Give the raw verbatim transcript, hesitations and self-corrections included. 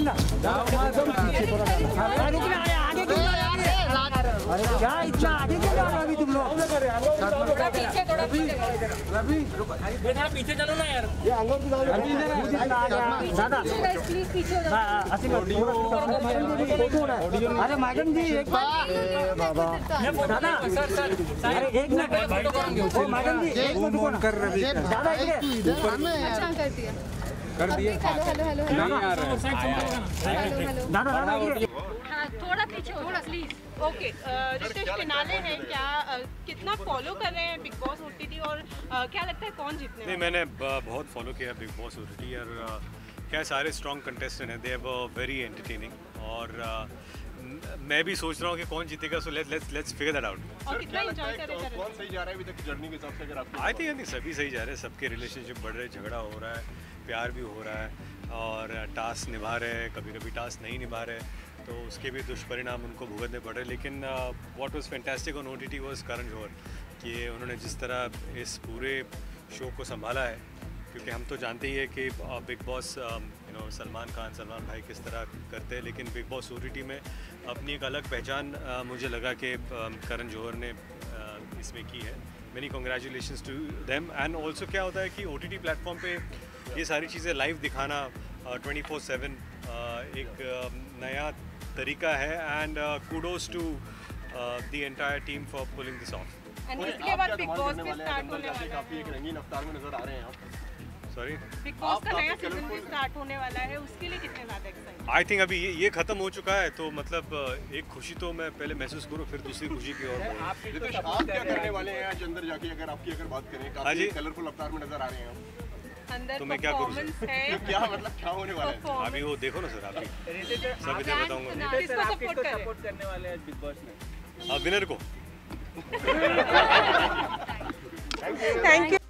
रुकना रुकना आगे क्यों जा रहे हो? अरे क्या इतना आगे क्यों जा रहे हो अभी तुम लोग? पीछे थोड़ा रवि बेटा पीछे चलो ना यार। ये अंदर की दादा प्लीज पीछे हो जाओ। अरे मैडम जी एक बाबा दादा अरे एक मिनट मैडम जी एक मिनट कर रही है दादा अच्छा कर दिया कर दिए हेलो हेलो हेलो नहीं आ रहा हेलो हेलो दादा दादा हाँ थोड़ा पीछे थोड़ा प्लीज। ओके रितेश फिनाले है क्या, uh, कितना फॉलो कर रहे हैं बिग बॉस ओटीटी और uh, क्या लगता है कौन जीतने? नहीं मैंने बहुत फॉलो किया बिग बॉस ओटीटी और uh, क्या सारे स्ट्रॉन्ग कंटेस्टेंट हैं, दे आर वेरी एंटरटेनिंग और uh, मैं भी सोच रहा हूँ कि कौन जीतेगा, so let's let's let's figure that out. और कितना एंजॉय कर रहे हैं? कौन सही जा रहा है अभी तक जर्नी के हिसाब से? अगर आप आई थिंक आई थिंक सभी सही जा रहे हैं, सबके रिलेशनशिप बढ़ रहे हैं, झगड़ा हो रहा है, प्यार भी हो रहा है और टास्क निभा रहे हैं, कभी कभी टास्क नहीं निभा रहे तो उसके भी दुष्परिणाम उनको भुगतने पड़ रहे। लेकिन what was fantastic on OTT was Karan Johar कि उन्होंने जिस तरह इस पूरे शो को संभाला है, क्योंकि हम तो जानते ही है कि Bigg Boss you know Salman Khan Salman भाई किस तरह करते हैं, लेकिन बिग बॉस ओटीटी में अपनी एक अलग पहचान uh, मुझे लगा कि uh, करण जौहर ने uh, इसमें की है। Many congratulations to them. And also क्या होता है कि ओटीटी प्लेटफॉर्म पे ये सारी चीज़ें लाइव दिखाना ट्वेंटी फोर सेवन एक uh, नया तरीका है and kudos to the entire team for pulling this off. And इसके बाद बिग बॉस भी स्टार्ट होने वाला है, काफी एक रंगीन अवतार में नजर आ रहे हैं आप। सॉरी बिग बॉस का नया सीजन भी स्टार्ट होने वाला है, उसके लिए कितने ज़्यादा एक्साइटेड? आई थिंक अभी ये ये ख़त्म हो चुका है तो मतलब uh, एक खुशी तो मैं पहले महसूस करूँ फिर दूसरी खुशी की ओर बढ़ूँ। रितेश आप क्या करने वाले हैं आज अंदर जाके? अगर आपकी अगर बात करें काफी कलरफुल अवतार में नजर आ रहे हैं आप। अंदर तो मैं क्या करूँ परफॉर्मेंस सर? है, क्या मतलब क्या होने वाला है? अभी वो देखो ना सर, आप ही सब इधर बताऊंगा किसको सपोर्ट करने वाले हैं बिग बॉस में? विनर को। Thank you.